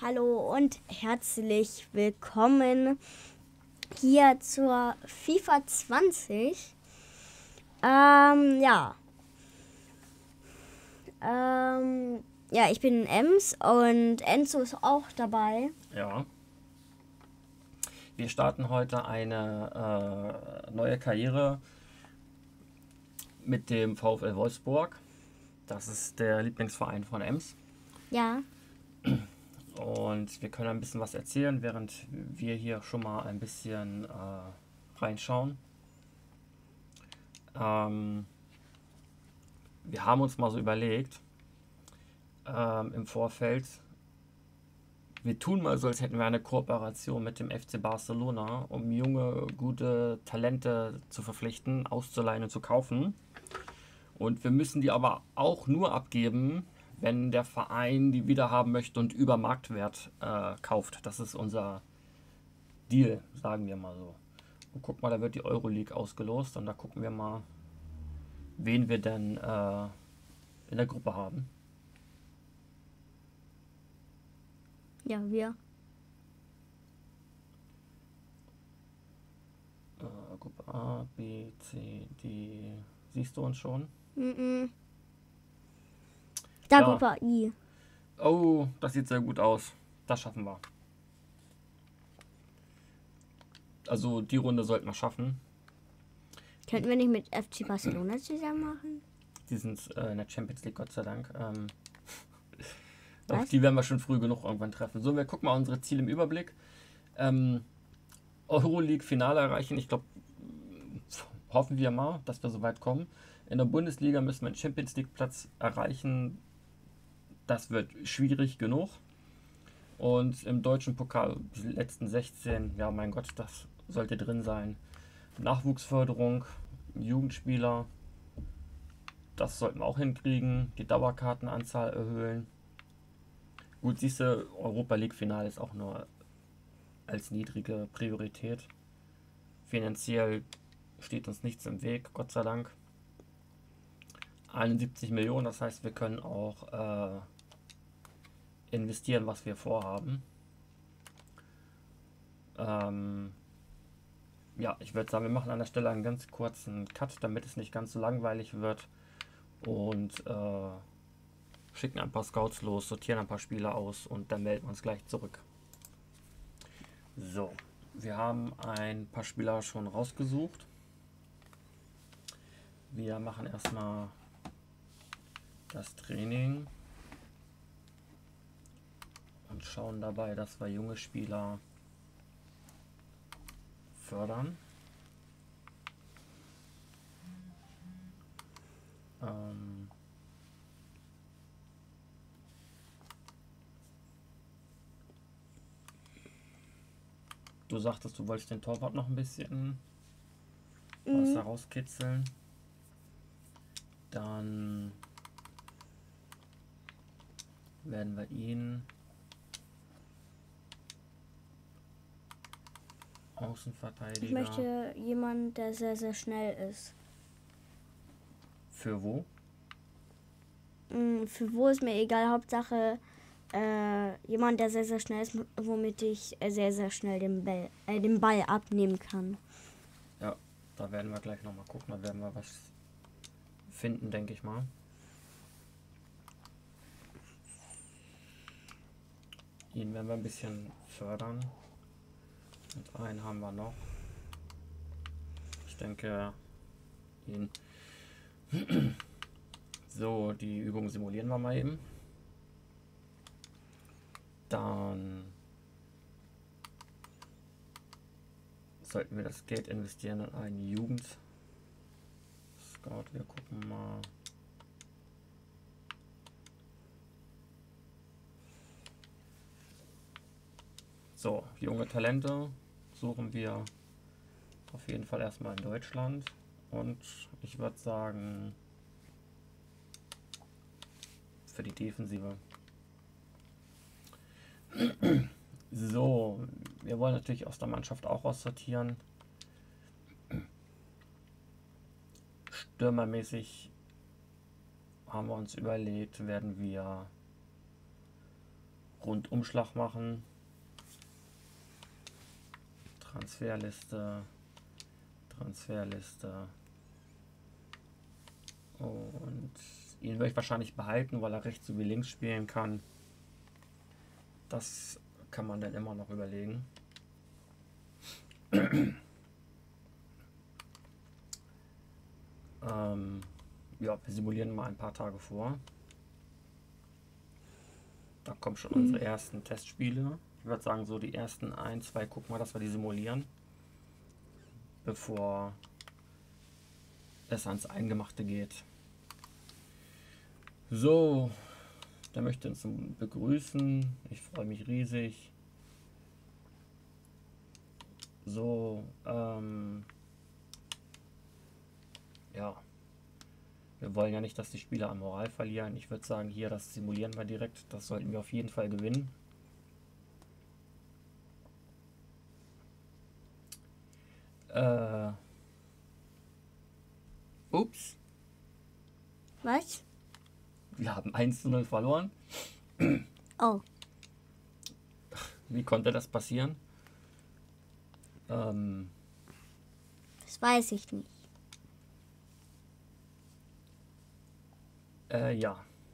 Hallo und herzlich willkommen hier zur FIFA 20. Ja. Ja, ich bin Ems und Enzo ist auch dabei. Ja. Wir starten heute eine neue Karriere mit dem VfL Wolfsburg. Das ist der Lieblingsverein von Ems. Ja. Und wir können ein bisschen was erzählen, während wir hier schon mal ein bisschen reinschauen. Wir haben uns mal so überlegt, im Vorfeld, wir tun mal so, als hätten wir eine Kooperation mit dem FC Barcelona, um junge, gute Talente zu verpflichten, auszuleihen und zu kaufen. Und wir müssen die aber auch nur abgeben, wenn der Verein die wieder haben möchte und über Marktwert kauft. Das ist unser Deal, sagen wir mal so. Und guck mal, da wird die Euroleague ausgelost und da gucken wir mal, wen wir denn in der Gruppe haben. Ja, wir. Gruppe A, B, C, D. Siehst du uns schon? Da Ja. Gruppe I. Oh, das sieht sehr gut aus. Das schaffen wir. Also die Runde sollten wir schaffen. Könnten wir nicht mit FC Barcelona zusammen machen? Die sind in der Champions League, Gott sei Dank. Was? Auf die werden wir schon früh genug irgendwann treffen. So, wir gucken mal unsere Ziele im Überblick. Euroleague-Finale erreichen. Ich glaube, hoffen wir mal, dass wir so weit kommen. In der Bundesliga müssen wir einen Champions League-Platz erreichen. Das wird schwierig genug. Und im deutschen Pokal, die letzten 16, ja mein Gott, das sollte drin sein. Nachwuchsförderung, Jugendspieler, das sollten wir auch hinkriegen. Die Dauerkartenanzahl erhöhen. Gut, siehst du, Europa League Finale ist auch nur als niedrige Priorität. Finanziell steht uns nichts im Weg, Gott sei Dank. 71 Millionen, das heißt, wir können auch investieren, was wir vorhaben. Ja, ich würde sagen, wir machen an der Stelle einen ganz kurzen Cut, damit es nicht ganz so langweilig wird. Und schicken ein paar Scouts los, sortieren ein paar Spieler aus und dann melden wir uns gleich zurück. So, wir haben ein paar Spieler schon rausgesucht. Wir machen erstmal das Training und schauen dabei, dass wir junge Spieler fördern. Du sagtest, du wolltest den Torwart noch ein bisschen was herauskitzeln. Dann werden wir ihn Außenverteidiger. Ich möchte jemanden, der sehr, sehr schnell ist. Für wo? Für wo ist mir egal, Hauptsache jemand, der sehr, sehr schnell ist, womit ich sehr, sehr schnell den Ball abnehmen kann. Ja, da werden wir gleich nochmal gucken, da werden wir was finden, denke ich mal. Ihn werden wir ein bisschen fördern. Und einen haben wir noch. Ich denke, ihn. So, die Übung simulieren wir mal eben. Dann sollten wir das Geld investieren in einen Jugend Scout. Wir gucken mal. So, junge Talente suchen wir auf jeden Fall erstmal in Deutschland. Und ich würde sagen, für die Defensive. So, wir wollen natürlich aus der Mannschaft auch aussortieren. Stürmermäßig haben wir uns überlegt, werden wir Rundumschlag machen. Transferliste. Und ihn werde ich wahrscheinlich behalten, weil er rechts sowie links spielen kann. Das kann man dann immer noch überlegen. Ja, wir simulieren mal ein paar Tage vor. Da kommen schon unsere ersten Testspiele. Ich würde sagen, so die ersten 1, 2 gucken wir, dass wir die simulieren, bevor es ans Eingemachte geht. So, der möchte uns begrüßen. Ich freue mich riesig. So, ja. Wir wollen ja nicht, dass die Spieler an Moral verlieren. Ich würde sagen, hier, das simulieren wir direkt. Das sollten wir auf jeden Fall gewinnen. Ups. Was? Wir haben 1:0 verloren. Oh. Wie konnte das passieren? Das weiß ich nicht. Ja.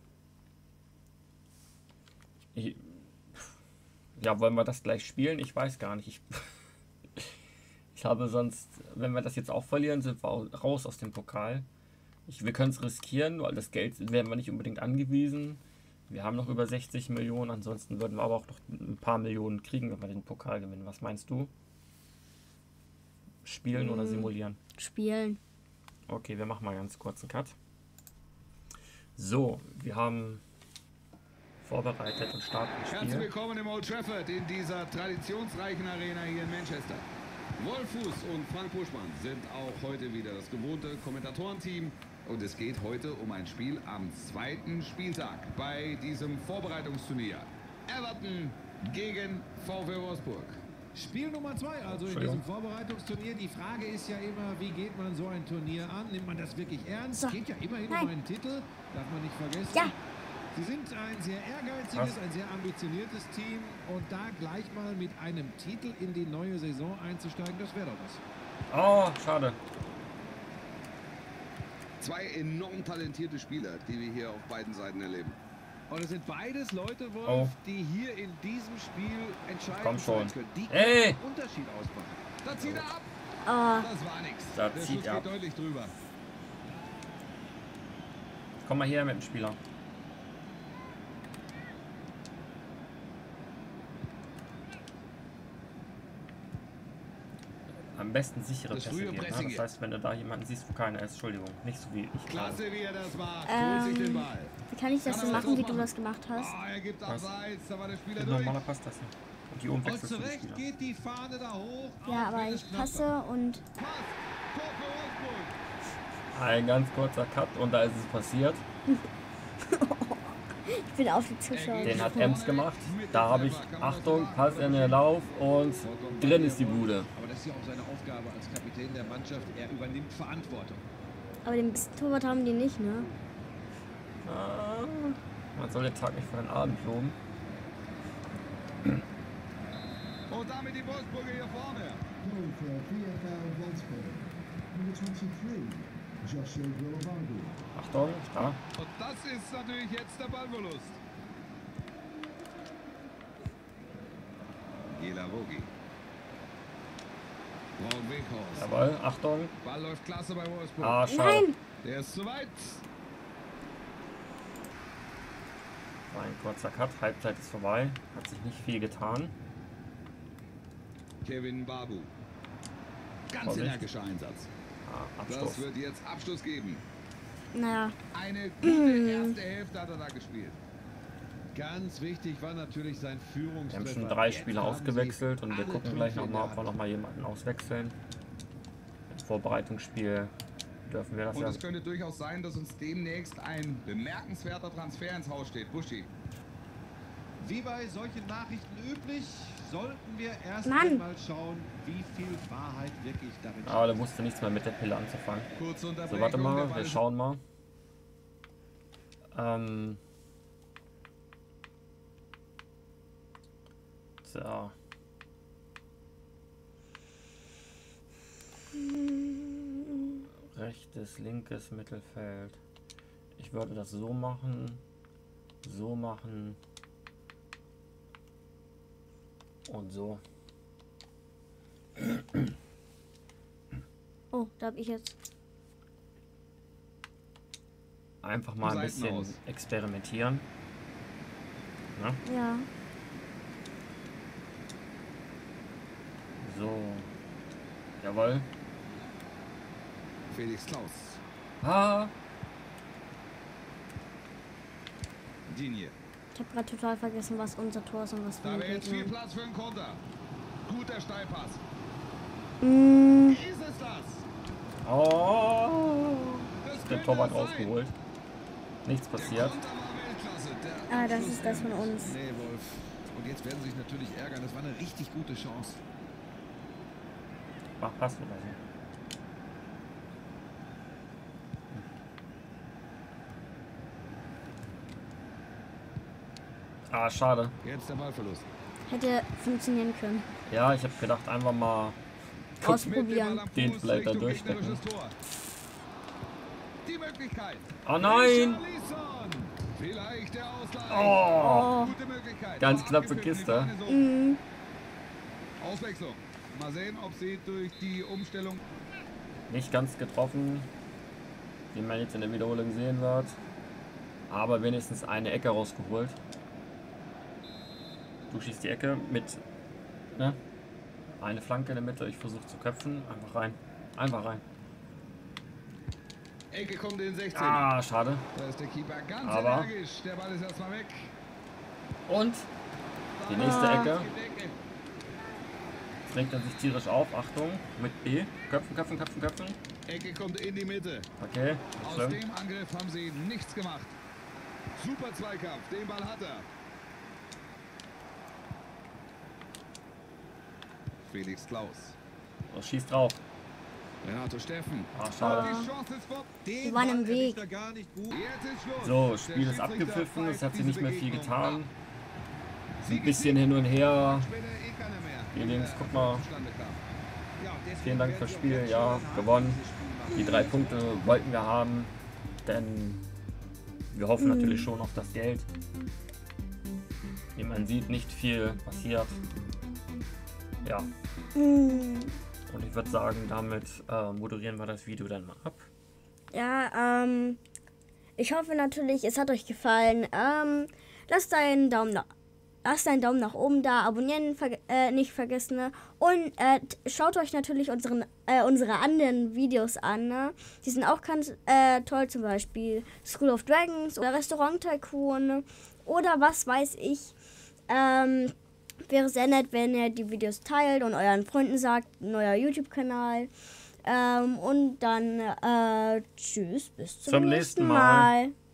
Ja, wollen wir das gleich spielen? Ich weiß gar nicht. Ich habe sonst, wenn wir das jetzt auch verlieren, sind wir raus aus dem Pokal. Wir können es riskieren, weil das Geld werden wir nicht unbedingt angewiesen. Wir haben noch über 60 Millionen, ansonsten würden wir aber auch noch ein paar Millionen kriegen, wenn wir den Pokal gewinnen. Was meinst du? Spielen oder simulieren? Spielen. Okay, wir machen mal ganz kurz einen Cut. So, wir haben vorbereitet und starten das Spiel. Herzlich willkommen im Old Trafford in dieser traditionsreichen Arena hier in Manchester. Wolf Fuß und Frank Buschmann sind auch heute wieder das gewohnte Kommentatorenteam. Und es geht heute um ein Spiel am zweiten Spieltag bei diesem Vorbereitungsturnier. Everton gegen VfL Wolfsburg. Spiel Nummer 2 also in diesem Vorbereitungsturnier. Die Frage ist ja immer, wie geht man so ein Turnier an? Nimmt man das wirklich ernst? So. Geht ja immerhin Nein. um einen Titel, darf man nicht vergessen. Ja. Sie sind ein sehr ehrgeiziges, ein sehr ambitioniertes Team. Und da gleich mal mit einem Titel in die neue Saison einzusteigen, das wäre doch was. Oh, schade. Zwei enorm talentierte Spieler, die wir hier auf beiden Seiten erleben. Und es sind beides Leute, Wolf, Oh. die hier in diesem Spiel entscheidend Komm schon. sein können. Die Ey! können einen Unterschied ausmachen. Da zieht er ab. Oh. Das war nix. Da Der zieht Schuss er ab. geht deutlich drüber. Komm mal her mit dem Spieler. Am besten sichere Das Pässe frühe geben. Ne? Pressing Das heißt, wenn du da jemanden siehst, wo keiner ist, Entschuldigung, nicht so wie ich. Klasse, wie er das macht. Holt sich den Ball. Wie kann ich das so machen, wie du das gemacht hast? Oh, er gibt Was? abseits. Da war der Spieler Ein durch. normaler Passtasse. Und die Und umwechselst du die zurecht Spieler. geht die Fahne da hoch. Ja, auch aber wenn es ich knapp war. passe und Pass. Tor für Wolfsburg. Ein ganz kurzer Cut und da ist es passiert. ich bin auf die Zuschauer. Den hat gesprungen. Ems gemacht. Da habe ich, Achtung, Pass in den Lauf und drin ist die Bude. Aber das ist ja auch seine Aufgabe als Kapitän der Mannschaft. Er übernimmt Verantwortung. Aber den besten Torwart haben die nicht, ne? Ah, man soll den Tag nicht vor den Abend loben. Und damit die Wolfsburger hier vorne. Goal for VfL Wolfsburg. Number 23, Joshua Golobangu. Achtung, da. Und das ist natürlich jetzt der Ballverlust. Gilavogi. Braun Weghorst. Jawohl, Achtung. Ball läuft klasse bei Wolfsburg. Ah, schade. Nein! Der ist zu weit. War ein kurzer Cut. Halbzeit ist vorbei. Hat sich nicht viel getan. Kevin Babu. Ganz Vorsicht. energischer Einsatz. Ah, Das Abstoß. wird jetzt Abschluss geben. Naja, Eine gute erste Hälfte hat er da gespielt. Ganz wichtig war natürlich sein Wir Führungstreffer. haben schon 3 Jetzt Spieler haben ausgewechselt sie und wir alle gucken gleich Trümpfe in nochmal, der ob wir Hand. nochmal jemanden auswechseln. Im Vorbereitungsspiel dürfen wir das Und ja. es könnte durchaus sein, dass uns demnächst ein bemerkenswerter Transfer ins Haus steht. Buschi. Wie bei solchen Nachrichten üblich, sollten wir erst Mann. einmal schauen, wie viel Wahrheit wirklich darin steckt. Aber der wusste nichts mehr mit der Pille anzufangen. Kurze Unterbrechung. So, warte der mal, Ball wir ist- schauen mal. So. Rechtes, linkes Mittelfeld. Ich würde das so machen. So machen. Und so. Oh, da habe ich jetzt. Einfach mal ein bisschen experimentieren. Na? Ja. So. Jawohl. Felix Klaus. Ah. Digne. Ich habe gerade total vergessen, was unser Tor ist und was Da wir wäre jetzt viel Gegner. Platz für einen Konter. Guter Steilpass. Mm, Ist es das? Oh. Das Der könnte Torwart es sein. rausgeholt. Nichts Der passiert. Konter war Weltklasse. Der Ah, das Abschluss ist das von uns. Nee, Wolf. Und jetzt werden sie sich natürlich ärgern. Das war eine richtig gute Chance. Mach Pass oder so. Ah, schade. Jetzt der Ballverlust. hätte funktionieren können. Ja, ich habe gedacht, einfach mal Ausprobieren. Den vielleicht da Richtung durchstecken. gegnerisches Tor. Die Möglichkeit. Oh nein! Richarlison. Vielleicht der Ausgleich. Oh, Gute Möglichkeit. Ganz War knappe abgepfiffen, Kiste. die Fahne so. Mhm. Auswechslung. Mal sehen, ob sie durch die Umstellung... nicht ganz getroffen, wie man jetzt in der Wiederholung sehen wird. Aber wenigstens eine Ecke rausgeholt. Du schießt die Ecke mit, ne? Eine Flanke in der Mitte, ich versuche zu köpfen. Einfach rein. Einfach rein. Ecke kommt in 16. Ah, schade. Da ist der Keeper ganz Aber- energisch. Der Ball ist erstmal weg. Und die nächste Ecke. Ecke. Drängt er sich tierisch auf. Achtung, mit B. Köpfen, köpfen, köpfen, köpfen. Ecke kommt in die Mitte. Okay, nicht Aus schlimm. dem Angriff haben sie nichts gemacht. Super Zweikampf. Den Ball hat er. Felix Klaus. So, schießt drauf. Renato Steffen. Ah, schade. Die Chance ist vor. Wir waren im Weg. Gar nicht gut. Jetzt ist Schluss. So, Der Spiel ist Schiedsrichter abgepfiffen. Es hat sich pfeift nicht mehr diese viel Begegnung getan. ab. Ein bisschen hin und her. Später eh keiner mehr. Hier links, Der guck mal. zustande kam. Ja, deswegen Vielen Dank werden fürs sie auch Spiel. jetzt Ja, schon ein gewonnen. hartes Spiel machen. Die 3 Punkte wollten wir haben, denn wir hoffen natürlich schon auf das Geld. Wie man sieht, nicht viel passiert. Ja, Mm, und ich würde sagen, damit moderieren wir das Video dann mal ab. ja, ich hoffe natürlich, es hat euch gefallen. Lasst einen Daumen nach oben da, abonnieren nicht vergessen. Ne? Und schaut euch natürlich unsere anderen Videos an. Ne? Die sind auch ganz toll, zum Beispiel School of Dragons oder Restaurant Tycoon oder was weiß ich. Wäre sehr nett, wenn ihr die Videos teilt und euren Freunden sagt, neuer YouTube-Kanal. Und dann tschüss, bis zum nächsten Mal.